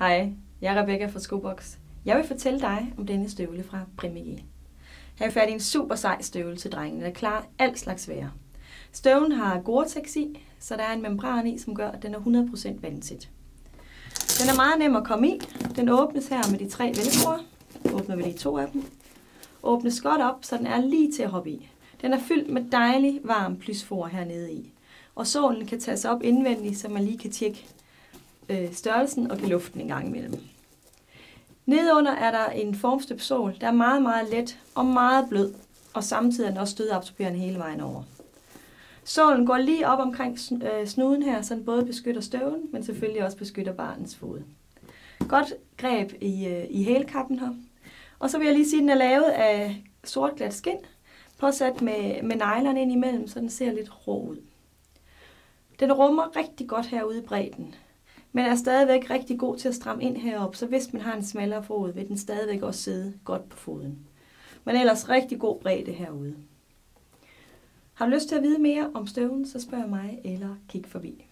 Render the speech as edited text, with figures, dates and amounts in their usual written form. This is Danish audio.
Hej, jeg er Rebecca fra Skobox. Jeg vil fortælle dig om denne støvle fra Primigi. Her er færdig en super sej støvle til drengene, der klarer alt slags vejr. Støvlen har Gore-Tex i, så der er en membran i, som gør, at den er 100% vandtæt. Den er meget nem at komme i. Den åbnes her med de 3 velcroer. Åbner vi de 2 af dem. Åbnes godt op, så den er lige til at hoppe i. Den er fyldt med dejlig varm plysfor hernede i. Og sålen kan tages op indvendigt, så man lige kan tjekke størrelsen og give luften en gang imellem. Nedenunder er der en formstøbt sål, der er meget, meget let og meget blød, og samtidig er den også stødabsorberende hele vejen over. Sålen går lige op omkring snuden her, så den både beskytter støvlen, men selvfølgelig også beskytter barnets fod. Godt greb i hælkappen her. Og så vil jeg lige sige, at den er lavet af sort glat skind, påsat med nylon ind imellem, så den ser lidt rå ud. Den rummer rigtig godt herude i bredden, men er stadigvæk rigtig god til at stramme ind heroppe, så hvis man har en smallere fod, vil den stadigvæk også sidde godt på foden. Men ellers rigtig god bredde herude. Har du lyst til at vide mere om støvlen, så spørg mig eller kig forbi.